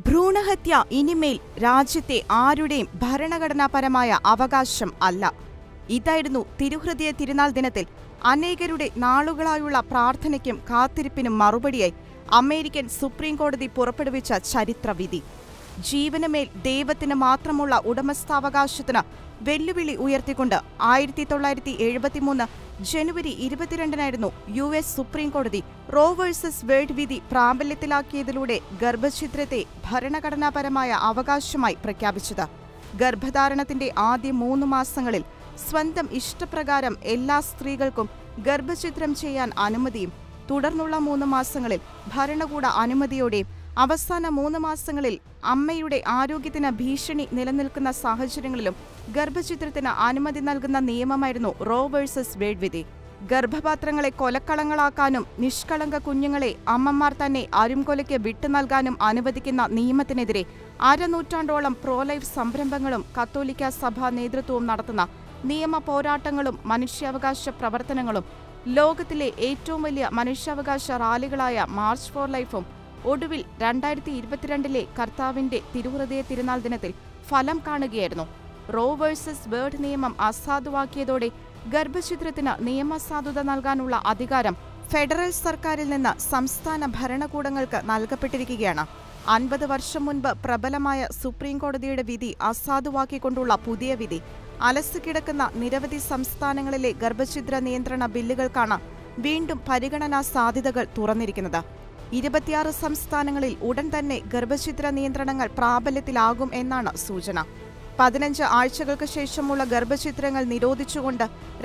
ഭ്രൂണഹത്യ ഇനിമേൽ രാജ്യത്തെ ആരുടെയും ഭരണഘടനാപരമായ അവകാശം അല്ല. ഇതായിരുന്നു തിരുഹൃദയ തിരുനാൾ ദിനത്തിൽ അനേകരുടെ നാളുകളായുള്ള പ്രാർത്ഥനയ്ക്കും കാത്തിരിപ്പിനും മറുപടിയായി അമേരിക്കൻ സുപ്രീം കോടതി പുറപ്പെടുവിച്ച ചരിത്രവിധി. ജീവനുമേൽ ദൈവത്തിന് മാത്രമുള്ള ഉടമസ്ഥാവകാശത്തിന് വെല്ലുവിളി ഉയർത്തിക്കൊണ്ട് 1973 ജനുവരി 22-നായിരുന്നു US സുപ്രീം കോടതി റോ വേഴ്സസ് വേഡ് വിധി പ്രാബല്യത്തിലാക്കിയതിലൂടെ ഗർഭഛിദ്രത്തെ ഭരണഘടനാപരമായ അവകാശമായി പ്രഖ്യാപിച്ചത്. ഗർഭധാരണത്തിന്റെ ആദ്യ 3 മാസങ്ങളിൽ സ്വന്തം ഇഷ്ടപ്രകാരം എല്ലാ സ്ത്രീകൾക്കും ഗർഭഛിദ്രം ചെയ്യാൻ അനുമതിയും, തുടർന്നുള്ള 3 മാസങ്ങളിൽ ഭരണകൂട അനുമതിയോടെയും അവസാന 3 മാസങ്ങളിൽ അമ്മയുടെ ആരോഗ്യത്തിന് ഭീഷണി നിലനിൽക്കുന്ന സാഹചര്യങ്ങളിലും ഗർഭഛിദ്രത്തിന് അനുമതി നൽകുന്ന നിയമമായിരുന്നു റോ വേഴ്സസ് വേഡ് വിധി. ഗർഭപാത്രങ്ങളെ കൊലക്കളങ്ങളാക്കാനും നിഷ്കളങ്ക കുഞ്ഞുങ്ങളെ അമ്മമാർ തന്നെ അരുംകൊലയ്ക്ക് വിട്ടു നൽകാനും അനുവദിക്കുന്ന നിയമത്തിനെതിരെ അരനൂറ്റാണ്ടോളം പ്രോലൈഫ് സംരംഭങ്ങളും കത്തോലിക്ക സഭാ നേതൃത്വവും നടത്തുന്ന നിയമ പോരാട്ടങ്ങളും മനുഷ്യാവകാശ പ്രവർത്തനങ്ങളും, ലോകത്തിലെ ഏറ്റവും വലിയ മനുഷ്യാവകാശ റാലികളായ മാർച്ച് ഫോർ ലൈഫും ഒടുവിൽ 2022 കർത്താവിന്റെ തിരുഹൃദയ തിരുനാൾ ദിനത്തിൽ ഫലം കാണുകയായിരുന്നു. റോ വേഴ്സസ് വേഡ് നിയമം അസാധുവാക്കിയതോടെ ഗർഭഛിദ്രത്തിന് നിയമസാധുത നൽകാനുള്ള അധികാരം ഫെഡറൽ സർക്കാരിൽ നിന്ന് സംസ്ഥാന ഭരണകൂടങ്ങൾക്ക് നൽകപ്പെട്ടിരിക്കുകയാണ്. 50 വർഷം മുൻപ് പ്രബലമായ സുപ്രീം കോടതിയുടെ വിധി അസാധുവാക്കിക്കൊണ്ടുള്ള പുതിയ വിധി അലസിക്കിടക്കുന്ന നിരവധി സംസ്ഥാനങ്ങളിലെ ഗർഭഛിദ്ര നിയന്ത്രണ ബില്ലുകൾക്കാണ് വീണ്ടും പരിഗണനാ സാധ്യതകൾ തുറന്നിരിക്കുന്നത്. 26 സംസ്ഥാനങ്ങളിൽ ഉടൻ തന്നെ ഗർഭഛിദ്ര നിയന്ത്രണങ്ങൾ പ്രാബല്യത്തിലാകും എന്നാണ് സൂചന. 15 ആഴ്ചകൾക്ക് ശേഷമുള്ള ഗർഭഛിദ്രങ്ങൾ നിരോധിച്ചുകൊണ്ട്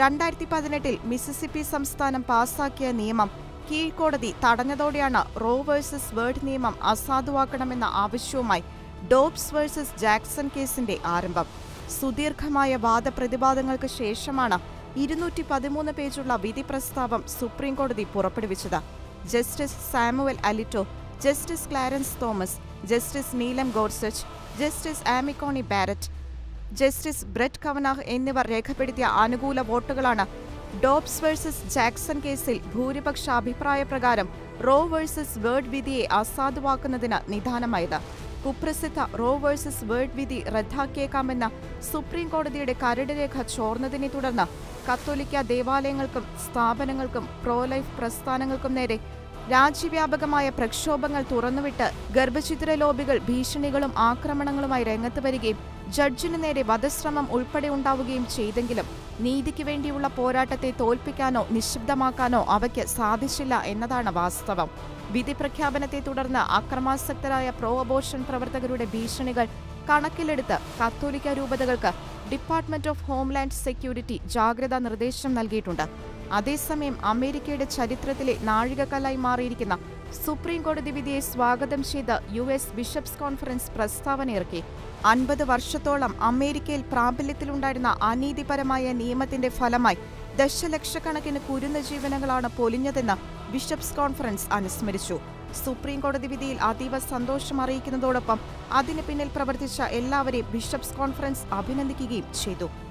2018 മിസിസിപ്പി സംസ്ഥാനം പാസാക്കിയ നിയമം കീഴ്ക്കോടതി തടഞ്ഞതോടെയാണ് റോ വേഴ്സസ് വേഡ് നിയമം അസാധുവാക്കണമെന്ന ആവശ്യവുമായി ഡോബ്സ് വേഴ്സസ് ജാക്സൺ കേസിന്റെ ആരംഭം. സുദീർഘമായ വാദപ്രതിവാദങ്ങൾക്ക് ശേഷമാണ് 213 പേജുള്ള വിധി പ്രസ്താവം സുപ്രീം കോടതി പുറപ്പെടുവിച്ചത്. Justice Samuel Alito, justice Clarence Thomas, justice Neil Gorsuch, justice Amy Coney Barrett, justice Brett Kavanaugh എന്നിവർ രേഖപ്പെടുത്തിയ അനുകൂല വോട്ടുകളാണ് ഡോബ്സ് വേഴ്സസ് ജാക്സൺ കേസിൽ ഭൂരിപക്ഷ അഭിപ്രായപ്രകാരം റോ വേഴ്സസ് വേഡ് വിധിയെ അസാധുവാക്കുന്നതിന് നിദാനമായത്. കുപ്രസിദ്ധ റോ വേഴ്സസ് വേഡ് വിധി റദ്ദാക്കിയേക്കാമെന്ന സുപ്രീം കോടതിയുടെ കരട് രേഖ ചോർന്നതിനെ തുടർന്ന് കത്തോലിക്ക ദേവാലയങ്ങൾക്കും സ്ഥാപനങ്ങൾക്കും പ്രോലൈഫ് പ്രസ്ഥാനങ്ങൾക്കും നേരെ രാജ്യവ്യാപകമായ പ്രക്ഷോഭങ്ങൾ തുറന്നുവിട്ട് ഗർഭഛിദ്ര ലോബികൾ ഭീഷണികളും ആക്രമണങ്ങളുമായി രംഗത്ത് വരികയും ജഡ്ജിനു നേരെ വധശ്രമം ഉൾപ്പെടെ ഉണ്ടാവുകയും ചെയ്തെങ്കിലും നീതിക്ക് വേണ്ടിയുള്ള പോരാട്ടത്തെ തോൽപ്പിക്കാനോ നിശബ്ദമാക്കാനോ അവയ്ക്ക് സാധിച്ചില്ല എന്നതാണ് വാസ്തവം. വിധി പ്രഖ്യാപനത്തെ തുടർന്ന് അക്രമാസക്തരായ പ്രോ അബോർഷൻ പ്രവർത്തകരുടെ ഭീഷണികൾ കണക്കിലെടുത്ത് കത്തോലിക്ക രൂപതകൾക്ക് ഡിപ്പാർട്ട്മെന്റ് ഓഫ് ഹോംലാൻഡ് സെക്യൂരിറ്റി ജാഗ്രതാ നിർദ്ദേശം നൽകിയിട്ടുണ്ട്. അതേസമയം അമേരിക്കയുടെ ചരിത്രത്തിലെ നാഴികക്കല്ലായി മാറിയിരിക്കുന്ന സുപ്രീം കോടതി വിധിയെ സ്വാഗതം ചെയ്ത് US ബിഷപ്സ് കോൺഫറൻസ് പ്രസ്താവനയിറക്കി. 50 വർഷത്തോളം അമേരിക്കയിൽ പ്രാബല്യത്തിലുണ്ടായിരുന്ന അനീതിപരമായ നിയമത്തിന്റെ ഫലമായി ദശലക്ഷക്കണക്കിന് കുരുന്ന ജീവനുകളാണ് പൊലിഞ്ഞതെന്ന് ബിഷപ്സ് കോൺഫറൻസ് അനുസ്മരിച്ചു. സുപ്രീം കോടതി വിധിയിൽ അതീവ സന്തോഷം അറിയിക്കുന്നതോടൊപ്പം അതിന് പിന്നിൽ പ്രവർത്തിച്ച എല്ലാവരെയും ബിഷപ്സ് കോൺഫറൻസ് അഭിനന്ദിക്കുകയും ചെയ്തു.